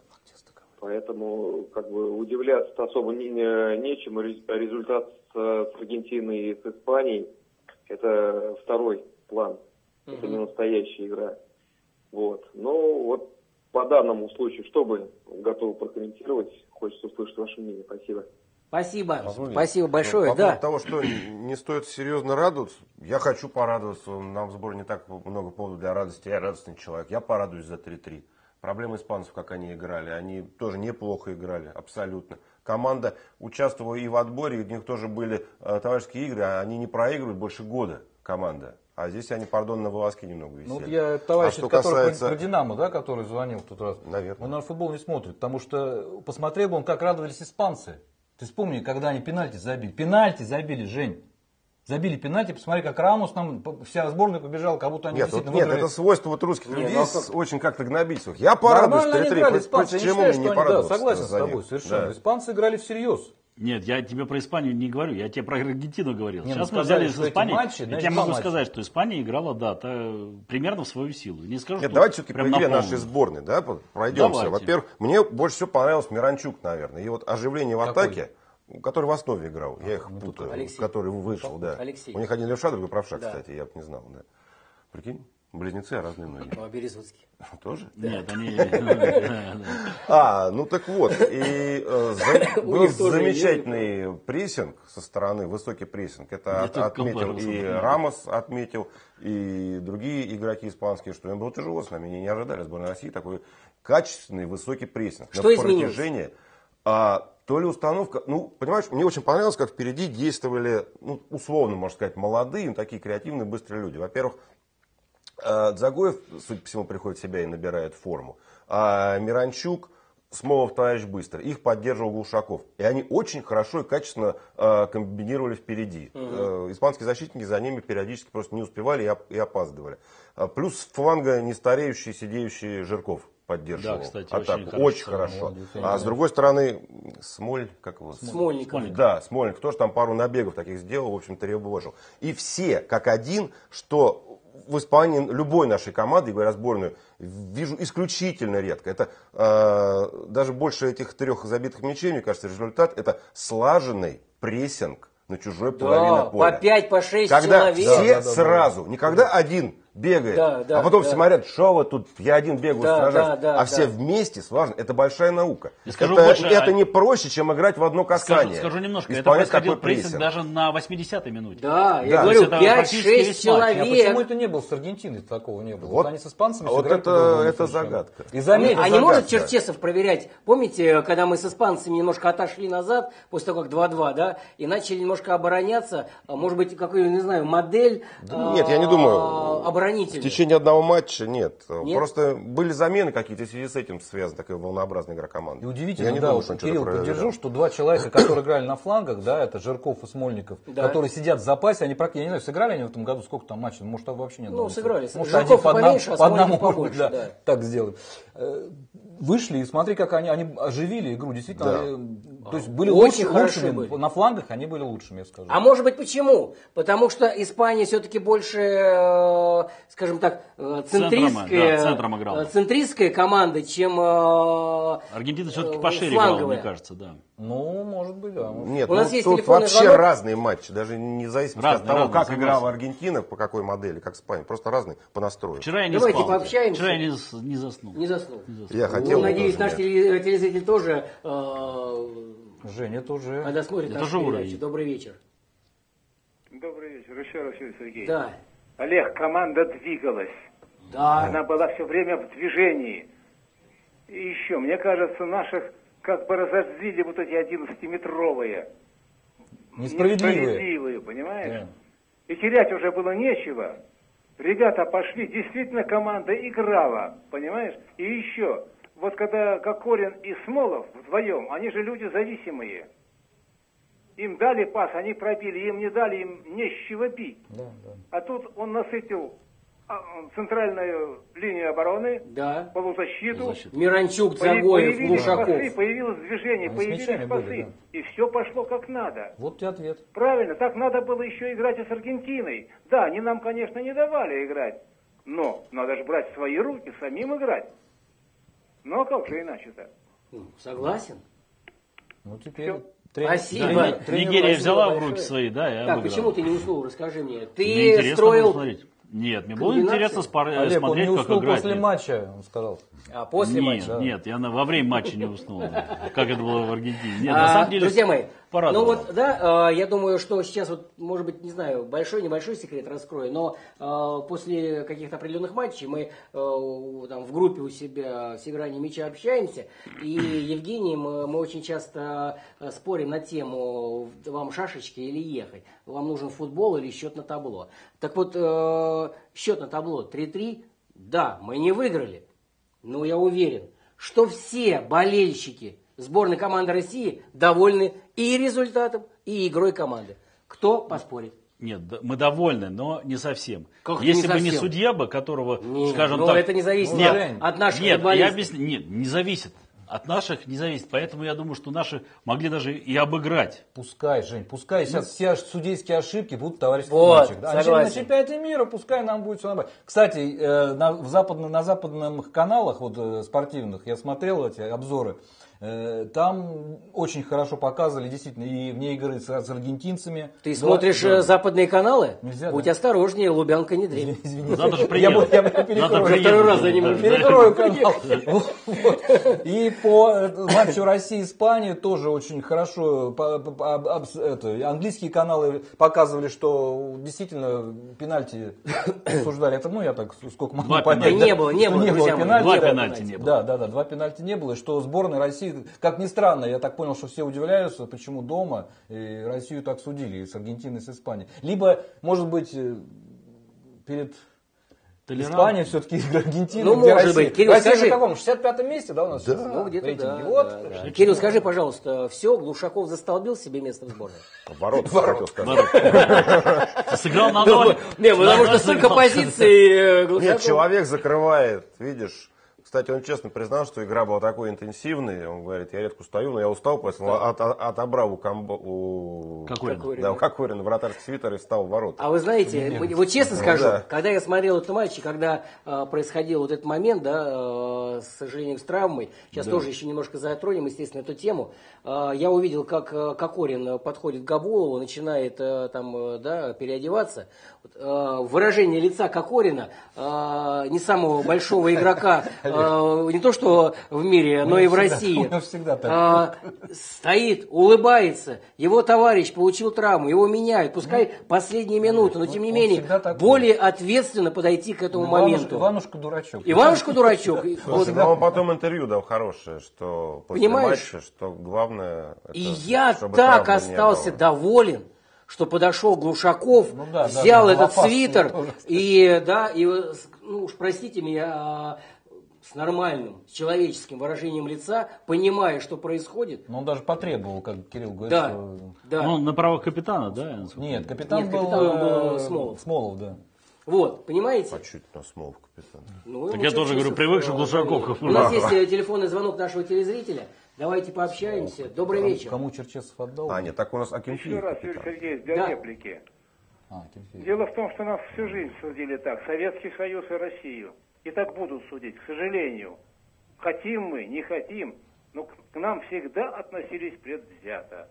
Поэтому как бы удивляться особо не, нечему. Результат с, с Аргентиной и с Испанией — это второй план. Мгм. Это не настоящая игра. Вот. Ну вот по данному случаю, что бы готовы прокомментировать, хочется услышать ваше мнение. Спасибо. Спасибо. Позвольте. Спасибо большое. Ну, по Да. поводу того, что не стоит серьезно радоваться, я хочу порадоваться. Нам в сборе не так много поводов для радости. Я радостный человек. Я порадуюсь за три-три. Проблема испанцев, как они играли. Они тоже неплохо играли, абсолютно. Команда участвовала и в отборе, у них тоже были э, товарищеские игры, а они не проигрывают больше года, команда. А здесь они, пардон, на волоске немного висели. Ну, вот я товарищ, А что который касается- про, про Динамо, да, который звонил в тот раз. Наверное. Он на футбол не смотрит, потому что посмотрел бы он, как радовались испанцы. Ты вспомни, когда они пенальти забили. Пенальти забили, Жень. Забили пенальти, посмотри, как Рамос, нам вся сборная побежала, как будто они Нет, вот, действительно нет, выиграли. это свойство вот русских Не, людей ну а с- как? очень как-то гнобить их. Я порадуюсь Нормально они три-три. играли, По- испанцы. Я не Почему считаю, мне что не они, да, порадоваться согласен с за тобой, них? совершенно. Да. Испанцы играли всерьез. Нет, я тебе про Испанию не говорю, я тебе про Аргентину говорил. Не, ну Сейчас мы сказали, взяли что с эти Испанией. матчи, я значит, тебе два могу матча. сказать, что Испания играла, да, та- примерно в свою силу. Не скажу, Нет, что давайте все-таки прям по игре на нашей полную. сборной, да, пройдемся. Давайте. Во-первых, мне больше всего понравился Миранчук, наверное. И вот оживление в Какой? атаке, который в основе играл, я их ну, путаю, Алексей. который вышел, да. Алексей. У них один левша, другой правша, Да. кстати, я бы не знал, да. Прикинь, близнецы, а разные ноги. Ну, а Березутский. Тоже? Нет, они... да, да. А, ну так вот, и э, за- У был них тоже замечательный прессинг со стороны, высокий прессинг. Это Я от- только отметил компарился, и да. Рамос отметил, и другие игроки испанские, что им было тяжело с нами. Они не ожидали сборной России такой качественный высокий прессинг. Что На изменилось? протяжении, а, то ли установка, ну, понимаешь, мне очень понравилось, как впереди действовали, ну, условно, можно сказать, молодые, такие креативные, быстрые люди. Во-первых, э, Дзагоев, судя по всему, приходит в себя и набирает форму. А Миранчук, Смолов, товарищ быстро. Их поддерживал Глушаков. И они очень хорошо и качественно э, комбинировали впереди. Э, испанские защитники за ними периодически просто не успевали и, оп- и опаздывали. А плюс с фланга нестареющий, сидеющий Жирков поддерживал Да, кстати, атаку. очень Очень хорошо. хорошо. Молодец, я не А с знаю. другой стороны, Смоль, как его? Смольников. Смольников. Да, Смольников тоже там пару набегов таких сделал, в общем-то, ребожил. И все, как один, что в Испании любой нашей команды, говоря сборную, вижу исключительно редко. Это э, даже больше этих трех забитых мячей, мне кажется, результат это слаженный прессинг на чужой половине Да, поля. по пять, по шесть Когда человек. все Да, да, да, сразу, не когда один бегает, Да, да, а потом да. все смотрят, что вы тут, я один бегаю, Да, сражаюсь, да, да, а все да. вместе слаженно. Это большая наука. И скажу это, больше, это а- не проще, чем играть в одно Скажу, касание. скажу немножко, это Исполнять происходил такой прессинг прессинг. даже на восьмидесятой минуте. Да, я Да. говорю, То есть это практически пять-шесть весь матч. А человек. почему это не было с Аргентиной, такого не было? Вот, Вот- они с испанцами а вот сыграли это- по-другому это совершенно. загадка. И заметь, а не загадка. может Черчесов проверять? Помните, когда мы с испанцами немножко отошли назад, после того, как два-два, да, и начали немножко обороняться, а, может быть, какую, не знаю, модель Да нет, я не думаю. а, В оборонительную? течение одного матча нет. Нет? Просто были замены какие-то, в связи с этим связана такая волнообразная игра команды. И удивительно, Я не да, думаю, вот что он Кирилл, что-то поддержу, проверял. что два человека, которые играли на флангах, да, это Жирков и Смольников, Да. которые сидят в запасе, они практически, я не знаю, сыграли они в этом году, сколько там матчей, может, там вообще нет. Ну, сыграли. Может, Жирков один по, одному- поменьше, а по одному, Смольников может быть, побольше, да, да. так сделаем. Э, Вышли, и смотри, как они, они оживили игру, действительно. Да. э, То есть были Очень лучше, хороши лучшими, были. на флангах они были лучшими, я скажу. А может быть почему? Потому что Испания все-таки больше, э, скажем так, э, центристская, да, центром играла. э, центристская команда, чем э, Аргентина все-таки э, пошире играла, фланговая. мне кажется, да. Ну, может быть, да. может. Нет, У нас ну, есть тут телефонный вообще звонок. разные матчи, даже не зависит Разные, от того, разные, как согласен. играла Аргентина, по какой модели, как Испания. Просто разные по настрою. Вчера я не Давайте спал. пообщаемся. Вчера я не, с- не заснул. Не заснул. Я Ну, хотел бы надеюсь, тоже, наш нет. теле- телезритель тоже, э, Женя тоже. когда смотрит Это нашу же передачу. уровень. Добрый вечер. Добрый вечер, еще раз, Юрий Сергеевич. Да. Олег, команда двигалась. Да. Она была все время в движении. И еще, мне кажется, наших как бы разозлили вот эти одиннадцатиметровые. Несправедливые. Несправедливые, понимаешь? Да. И терять уже было нечего. Ребята пошли, действительно команда играла, понимаешь? И еще, вот когда Кокорин и Смолов вдвоем, они же люди зависимые. Им дали пас, они пробили, им не дали, им не с чего бить. Да, да. А тут он насытил а, центральную линию обороны, Да. полузащиту. Полузащиту. Миранчук, Появ- Загоев, появились пасы, Глушаков. появилось движение, Они с появились мячами пасы. были, да. И все пошло как надо. Вот и ответ. Правильно, так надо было еще играть и с Аргентиной. Да, они нам, конечно, не давали играть. Но надо же брать в свои руки, самим играть. Ну а как же иначе-то? Ну, согласен. Ну теперь... Всё. тренер- Спасибо. тренер- тренер Нигерия возьмет. взяла в большое. руки свои, да, и Так, обыграла. почему ты не уснул? Расскажи мне. Мне Ты интересно было строил... смотреть. Нет, мне было комбинации? интересно спор- Олег, он смотреть, не как уснул играть. после Нет. матча, он сказал. А, после нет, матча. нет, я на- во время матча не уснул. Как это было в Аргентине. Нет, А, на самом деле, друзья мои, ну порадовало. вот, да, э, я думаю, что сейчас вот, может быть, не знаю, большой-небольшой секрет раскрою, но э, после каких-то определенных матчей мы э, там в группе у себя с игранием мяча общаемся, и Евгений, мы, мы очень часто э, спорим на тему, вам шашечки или ехать, вам нужен футбол или счет на табло. Так вот, э, счет на табло три-три, да, мы не выиграли, но я уверен, что все болельщики сборной команды России довольны и результатом, и игрой команды. Кто поспорит? Нет, да, мы довольны, но не совсем. Как Если не бы не совсем? судья бы, которого, Нет, скажем но так... это не зависит Нет, от- от наших нет, я футболистов. объясню, нет, не зависит. От наших не зависит. Поэтому я думаю, что наши могли даже и обыграть. Пускай, Жень, пускай сейчас все судейские ошибки будут в товарищеских Вот, матчах. Да, согласен. на чемпионате мира пускай нам будет все нормально. Кстати, э, на, в западно- на западных каналах вот, э, спортивных я смотрел эти обзоры. Э, Там очень хорошо показывали действительно и вне игры с, с аргентинцами. Ты Да, смотришь да. э, западные каналы? Нельзя, Будь да. осторожнее, Лубянка не дрель. Извините. Надо же Я, приехать. бы- я бы Надо перекрою. приехать. Второй раз за ним Да, уже да. Перекрою канал. Вот. И по э, матчу России-Испании тоже очень хорошо по- по- по- об- об- это, английские каналы показывали, что действительно пенальти обсуждали. Это, ну, я так сколько могу Два понять. пенальти. Да не было, не Что было, друзья мои. пенальти. Два да. пенальти не было. Да, да, да, два пенальти не было. И что сборная России, как ни странно, я так понял, что все удивляются, почему дома и Россию так судили, и с Аргентиной, и с Испанией. Либо, может быть, э, перед Толерант. Испания все-таки Аргентина, Ну, где может Россия. быть. Кирилл, Россия скажи. на каком? шестьдесят пятом месте, да, у нас? сейчас? Ну, где-то Рейтинге. да, Вот. да, да. Кирилл, скажи, пожалуйста, все, Глушаков застолбил себе место в сборной? Ворот, хотел сказать. Сыграл на ноль. Не, потому На что ноль столько сыграл. позиций э, Глушаков. Нет, человек закрывает, видишь. Кстати, он честно признал, что игра была такой интенсивной. Он говорит, я редко устаю, но я устал, поэтому от- от- отобрал у, Камбо, у... Кокорина. Да, у Кокорина вратарский свитер и встал в ворота. А вы знаете, мы- вот честно Ну, скажу, да. когда я смотрел этот матч, и когда э, происходил вот этот момент, да, э, с сожалению, с травмой, сейчас тоже еще немножко затронем, естественно, эту тему, э, я увидел, как э, Кокорин подходит к Габулову, начинает э, там, э, да, переодеваться. Вот, э, выражение лица Кокорина, э, не самого большого игрока, э, не то что в мире, но и в всегда- России, у него всегда так. а, стоит, улыбается, его товарищ получил травму, его меняют, пускай последние минуты, но тем не он менее всегда такой. более ответственно подойти к этому моменту. Иванушка дурачок. Иванушка дурачок. И вот- Слушай, но он потом интервью дал хорошее, что после Понимаешь? матча, что главное... И это, я чтобы так травмы не остался было. доволен, что подошел Глушаков, Ну да, да, взял да, этот опасно свитер тоже. и, да, и, ну уж простите меня, с нормальным, с человеческим выражением лица, понимая, что происходит. Но он даже потребовал, как Кирилл говорит, Да, что... да. Ну, на правах капитана, да? Нет, капитан Нет, был, капитаном был э, Смолов. Смолов, да. Вот, понимаете? А чуть на смол, капитан. Ну, Так мы я тоже говорю, Черчесов, привык, что э, Глушаков. У нас есть э, телефонный звонок нашего телезрителя. Давайте пообщаемся. Добрый вечер. Кому Черчесов отдал? А, нет, так у нас Еще Акинфеев, раз, Юрий капитан. Сергеевич, для Да. реплики. А, Акинфеев. Дело в том, что нас всю жизнь судили так. Советский Союз и Россию. И так будут судить, к сожалению. Хотим мы, не хотим, но к к нам всегда относились предвзято.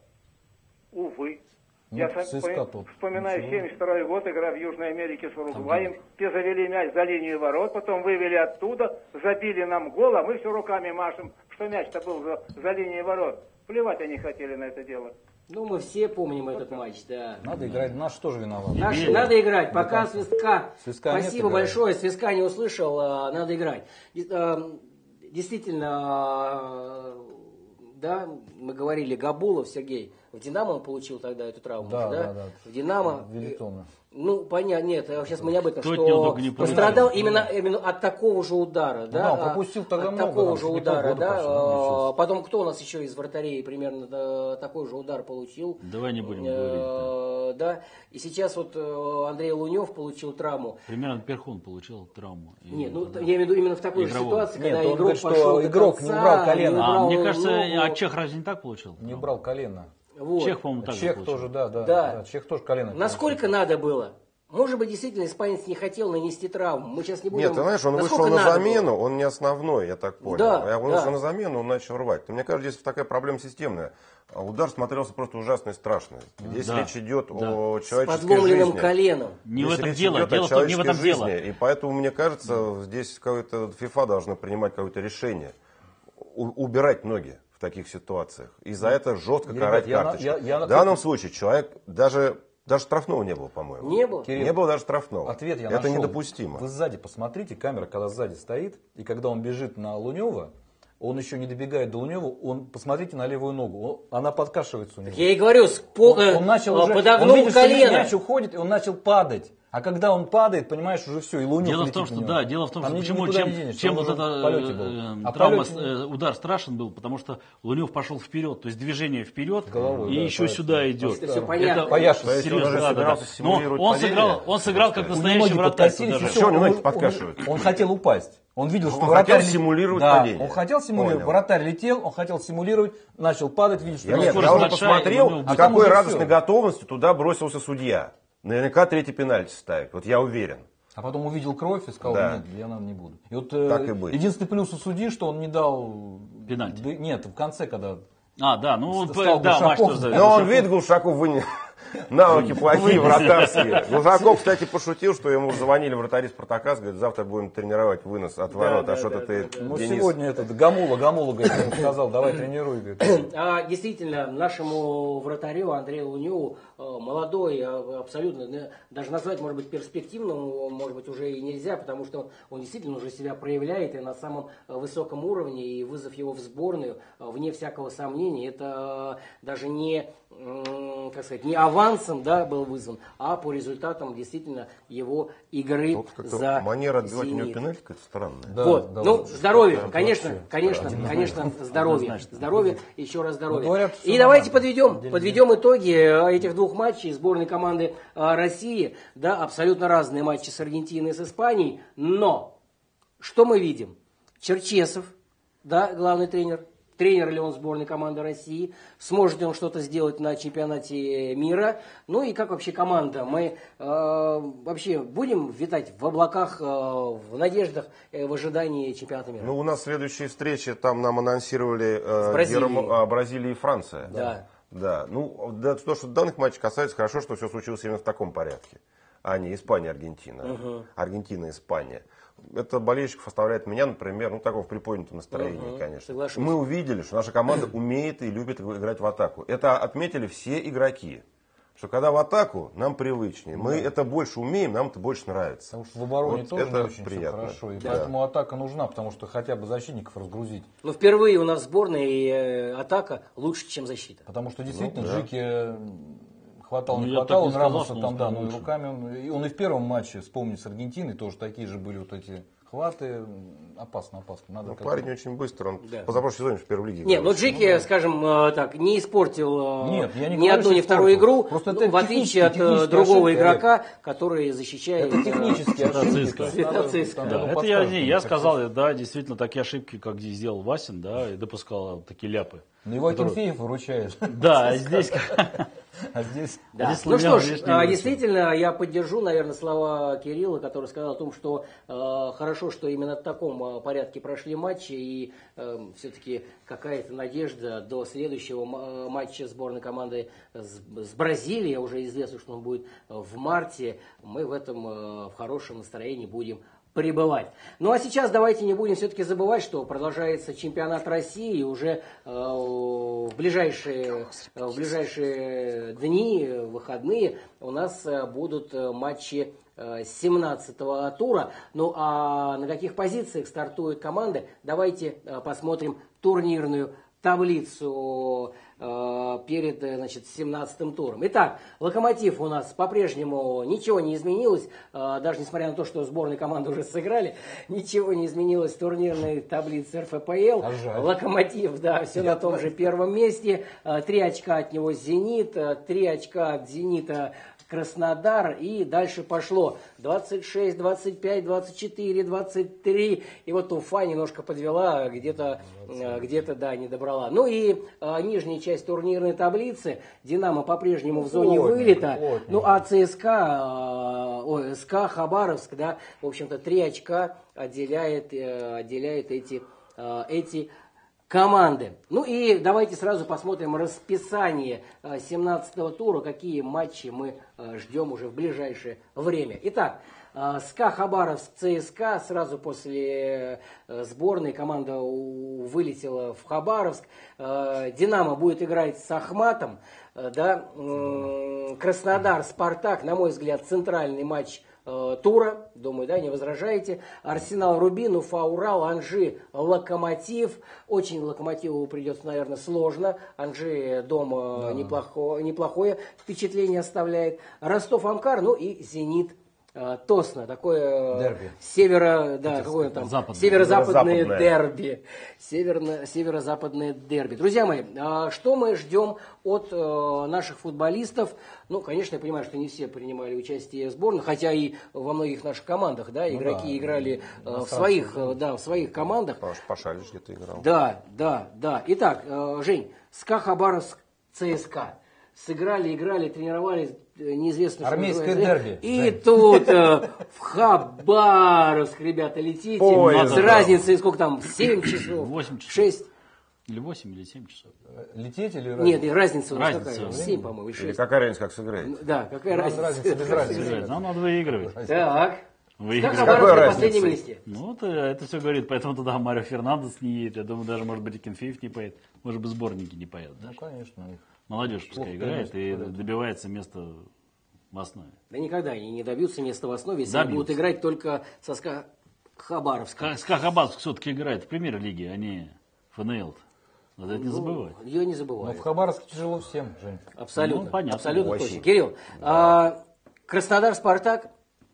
Увы. Ну, Я ЦСКА сам тут вспоминаю ничего. семьдесят второй год, игра в Южной Америке с Уругваем. Те завели мяч за линию ворот, потом вывели оттуда, забили нам гол, а мы все руками машем, что мяч-то был за, за линией ворот. Плевать они хотели на это дело. Ну, мы все помним этот матч, да. Надо играть, наш тоже виноват. Наш, надо играть, пока свистка. Свистка нет, Спасибо играем. большое, свистка не услышал, а, надо играть. Ди- а, Действительно, а, да, мы говорили, Габулов Сергей, в «Динамо» он получил тогда эту травму, Да, да? да, да. В «Динамо». Велитона. Ну, понятно, нет, сейчас мы не об этом, Кто от него что только не пострадал получил. именно, именно от такого же удара, да? да, он а, пропустил тогда от много, такого там, же чуть не удара, полгода да? почти, А, ну, Потом кто у нас еще из вратарей примерно да, такой же удар получил? Давай не будем Э, говорить. Да, и сейчас вот э, Андрей Лунев получил травму. Примерно Перхон получил травму. И- Нет, ну я имею в виду именно в такой же Игровую. ситуации, Нет, когда он игрок говорит, что пошел до игрок не конца, убрал колено. не А, убрал мне кажется, ногу. а Чех разве не так получил? Не брал колено. Вот. Чех, по-моему, так же Чех получил. тоже, да, да, Да. да. Чех тоже колено. Насколько надо было? Может быть, действительно, испанец не хотел нанести травму. Мы сейчас не будем... Нет, ты знаешь, он Насколько вышел на надо замену, было? он не основной, я так понял. Да, А он да. вышел на замену, он начал рвать. То, мне кажется, здесь такая проблема системная. А Удар смотрелся просто ужасно и страшно. Здесь Да, речь идет да. о С человеческой подломленным жизни. коленом. Не в Здесь этом речь дело. идет о Дело в том, не в этом человеческой дело. жизни. И поэтому, мне кажется, здесь какое-то ФИФА должна принимать какое-то решение. У- убирать ноги в таких ситуациях. И за это жестко Ребят, карать я на- карточкой. я- я на- В данном случае человек даже, даже штрафного не было, по-моему. Не было? Кирилл, Не было даже штрафного. Ответ я Это нашел. недопустимо. Вы сзади посмотрите, камера когда сзади стоит, и когда он бежит на Лунева, он еще не добегает до Лунева, он, посмотрите на левую ногу, он- она подкашивается у него. Я и говорю, с по- Он, он начал э, уже, подогнул он видит, что колено. мяч уходит, и он начал падать. А когда он падает, понимаешь, уже все, и Лунев Дело в летит том, на что него. да, дело в том, Там что ни- почему никуда чем, не денешься, чем он вот уже эта в полете э, был. э, А травма, полете- э, удар страшен был, потому что Лунев пошел вперед, то есть движение вперед, Головой, и да, еще поэтому. сюда идет. Это всё понятно. Пояшев. То есть он серьезно, уже да, да, собирался да. Но симулировать он падение? сыграл, он сыграл как У него настоящий ноги вратарь. подкосились, даже. и всё, Чё, у него он- ноги подкашивают? Он, он хотел упасть. Он видел, что Он вратарь хотел симулировать да, падение. Он хотел симулировать. Понял. Вратарь летел, он хотел симулировать, начал падать, видишь, что Я, нет, скорость я уже большая, посмотрел, и у него с будет- А там какой уже радостной всё. готовностью туда бросился судья. Наверняка третий пенальти ставит. Вот я уверен. А потом увидел кровь и сказал, Да. нет, я, наверное, не буду. И вот э, Так и быть. единственный плюс у судьи, что он не дал... Пенальти. Да, нет, в конце, когда... А, да, ну, Стал да, матч Глушаков. тоже. Но он, видит, Глушаков вынес. Навыки плохие, вратарские. Глушаков, кстати, пошутил, что ему звонили вратари Спартака, говорит, завтра будем тренировать вынос от ворот. да, А что-то да, ты, Ну, Денис, сегодня этот Гамула, Гамула, говорит, ему сказал, давай тренируй. Говорит. А, действительно, нашему вратарю Андрею Луневу, э, молодой, э, абсолютно, э, даже назвать, может быть, перспективным, может быть, уже и нельзя, потому что он действительно уже себя проявляет и на самом э, высоком уровне, и вызов его в сборную, э, вне всякого сомнения, это э, даже не, м, как сказать, не авансом, да, был вызван, а по результатам действительно его игры вот как-то за манера отбивать у него «Зенит». пенальти какая-то странная. Да, Вот, да, ну, вот. здоровье, Прям конечно, вообще. конечно, конечно, здоровье, Однозначно. здоровье, еще раз здоровье. Ну, говорят, И всё давайте нормально. подведем, Отдельно. подведем итоги э, этих двух матчей сборной команды э, России, да, абсолютно разные матчи с Аргентиной и с Испанией, но что мы видим? Черчесов, да, главный тренер, тренер ли он сборной команды России, сможет ли он что-то сделать на чемпионате мира, ну и как вообще команда, мы э, вообще будем витать в облаках, э, в надеждах, э, в ожидании чемпионата мира? Ну, у нас следующие встречи, там нам анонсировали э, С Бразилией. Герма- а, Бразилия и Франция. Да. Да. Ну, да, то, что данных матчей касается, хорошо, что все случилось именно в таком порядке, а не Испания, Аргентина. Аргентина, Испания. Это болельщиков оставляет меня, например, ну, такого в приподнятом настроении, Мгм, конечно. соглашусь. Мы увидели, что наша команда умеет и любит играть в атаку. Это отметили все игроки. Что когда в атаку, нам привычнее. Мы это больше умеем, нам это больше нравится. Потому что в обороне Вот тоже это не очень всё приятно. хорошо. И Да. поэтому атака нужна, потому что хотя бы защитников разгрузить. Но впервые у нас в сборной э, атака лучше, чем защита. Потому что действительно Ну, да. Джики э, хватал, Ну, не я хватал, так не он сказал, радовался что он там, да, стал ну и лучше. руками. Он, и он и в первом матче, вспомни, с Аргентиной тоже такие же были вот эти Хваты опасно, опасно. Надо Ну, как-то- парень очень быстро, он Да. по прошлом сезоне в первой лиге Не, играл. ну Джеки, скажем э, так, не испортил э, Нет, я не ни говорю, одну, что ни вторую испортил. игру, Просто ну, это в отличие от э, технические другого ошибки, игрока, который защищает... Это э, технические Это ошибки. ЦСКА. то есть надо- Это ЦСКА. надо Да, было это я, не, подсказывать, я как сказал, да, действительно, такие ошибки, как здесь сделал Васин, да, и допускал такие ляпы. Ну, его Акинфеев выручает. Да, а здесь... А здесь... Да. Здесь Ну Славян что ж, лишний а, выручил. действительно, я поддержу, наверное, слова Кирилла, который сказал о том, что э, хорошо, что именно в таком э, порядке прошли матчи, и э, все-таки какая-то надежда до следующего м- э, матча сборной команды с, с Бразилией, уже известно, что он будет в марте, мы в этом э, в хорошем настроении будем пребывать. Ну а сейчас давайте не будем все-таки забывать, что продолжается чемпионат России, и уже э, в ближайшие, в ближайшие дни, выходные у нас э, будут э, матчи э, семнадцатого тура. Ну а на каких позициях стартуют команды, давайте э, посмотрим турнирную таблицу э, перед э, значит, семнадцатым туром. Итак, Локомотив у нас по-прежнему ничего не изменилось, э, даже несмотря на то, что сборные команды уже сыграли, ничего не изменилось в турнирной таблице эр эф пэ эл. А жаль. Локомотив, да, все на том же первом месте, э, три очка от него Зенит, э, три очка от Зенита Краснодар, и дальше пошло двадцать шесть, двадцать пять, двадцать четыре, двадцать три, и вот Уфа немножко подвела, где-то, э, где-то, да, не добрала. Ну и э, нижняя часть турнирной таблицы, Динамо по-прежнему в зоне Плотненько, вылета, плотненько. ну а ЦСКА, э, ой, СКА, Хабаровск, да, в общем-то, три очка отделяет, э, отделяет эти, э, эти команды. Ну и давайте сразу посмотрим расписание э, семнадцатого тура, какие матчи мы э, ждем уже в ближайшее время. Итак, э, СКА Хабаровск, ЦСКА, сразу после э, сборной команда у- вылетела в Хабаровск. Э, Динамо будет играть с Ахматом. Э, да, м, Краснодар, Спартак, на мой взгляд, центральный матч э, тура, думаю, да, не возражаете. Арсенал, Рубин, Уфа, Урал, Анжи, Локомотив. Очень Локомотиву придется, наверное, сложно. Анжи дома неплохо, неплохое впечатление оставляет. Ростов, Амкар, ну и Зенит. э, Тосно, такое э, Дерби. северо, да, какое там, западное. северо-западное Северо-западное. дерби. Северно, северо-западное дерби. Друзья мои, а что мы ждем от э, наших футболистов? Ну, конечно, я понимаю, что не все принимали участие в сборной, хотя и во многих наших командах, да, игроки да, играли э, в своих, э, да, в своих командах. Потому что Пашалич где-то играл. Да, да, да. Итак, э, Жень, СКА Хабаровск, ЦСКА. Сыграли, играли, тренировались, э, неизвестно, что Армейское называется. дерби. И Жень. тут э, в Хабаровск, ребята, летите. Поезд, С да. разницей, сколько там, семь часов? Восемь часов. шесть. Или восемь, или семь часов. Лететь или Нет, и разница у нас Разница, какая? да. семь, по-моему, и Или шесть. какая разница, как сыграет? Да, какая Нам разница? разница без разницы. Играть. Нам надо выигрывать. Так. СКА Выигрывать. Хабаровск Какой на разницы? последнем месте. Ну, это, это все говорит, поэтому туда Марио Фернандес не едет. Я думаю, даже, может быть, и Кенфеев не поедет. Может быть, сборники не поедут. Ну, Даже. конечно. Молодежь пускай Плохо, играет и конечно, добивается места в основе. Да никогда они не добьются места в основе, если Добьются. они будут играть только со СКА Хабаровском. СКА Хабаровск все-таки играет в премьер-лиге, а не в эн эл. Надо это не забывать. Ее не Но забываю. в Хабаровске тяжело всем, Жень. Абсолютно. Ну, понятно. Абсолютно Очень. точно. Кирилл, а, Краснодар, Спартак.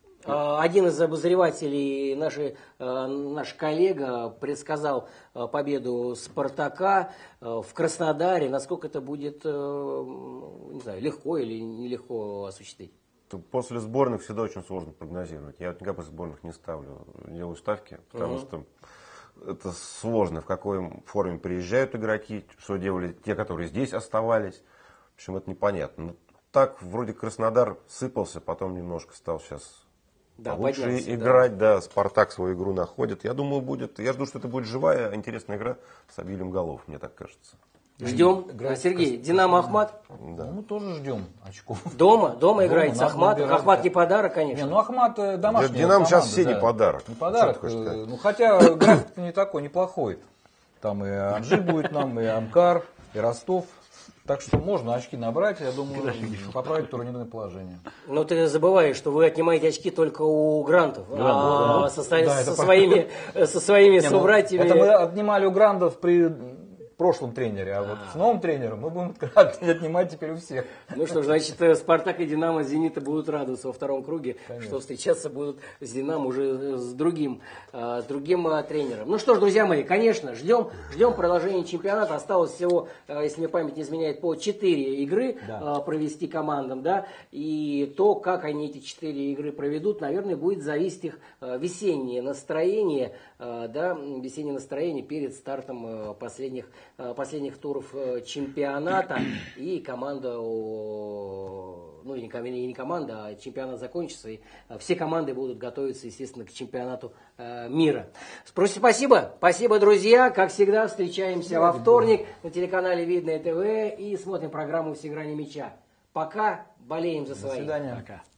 а, Один из обозревателей, наши, а, наш коллега, предсказал а, победу Спартака а, в Краснодаре. Насколько это будет, а, не знаю, легко или нелегко осуществить? После сборных всегда очень сложно прогнозировать. Я вот никогда после сборных не ставлю, делаю ставки, потому Мгм. что это сложно, в какой форме приезжают игроки, что делали те, которые здесь оставались. В общем, это непонятно. Но так, вроде Краснодар сыпался, потом немножко стал сейчас Да, лучше поднялся, да. играть, да. Спартак свою игру находит. Я думаю, будет, я жду, что это будет живая, интересная игра с обилием голов, мне так кажется. Ждем. Играет Сергей, Динамо Ахмат. Да. Ну, мы тоже ждем очков. Дома, дома играет с надо Ахматом. набирать, Ахмат да. не подарок, Не, конечно. ну Ахмат э, домашний. Динамо сейчас все не подарок. Не подарок. Что ты хочешь э, сказать? Ну, хотя график не такой, неплохой. Там и Анжи будет нам, и Амкар, и Ростов. Так что можно очки набрать, я думаю, поправить турнирное положение. Но ты забываешь, что вы отнимаете очки только у грантов, а да. со, Да, со это своими, со своими Не, ну, собратьями. Это мы отнимали у грандов при прошлом тренере, а, а вот с новым тренером мы будем отнимать теперь у всех. Ну что ж, значит, Спартак и Динамо с Зенита будут радоваться во втором круге, конечно, что встречаться будут с Динамо уже с другим, с другим тренером. Ну что ж, друзья мои, конечно, ждем, ждем продолжения чемпионата. Осталось всего, если мне память не изменяет, по четыре игры да. провести командам, да, и то, как они эти четыре игры проведут, наверное, будет зависеть их весеннее настроение, да, весеннее настроение перед стартом последних, последних туров чемпионата. И команда, ну не команда, а чемпионат закончится, и все команды будут готовиться, естественно, к чемпионату мира. Спасибо, спасибо, друзья. Как всегда, встречаемся во вторник на телеканале Видное ТВ и смотрим программу «Все грани мяча». Пока, болеем за своих. До свидания. Пока.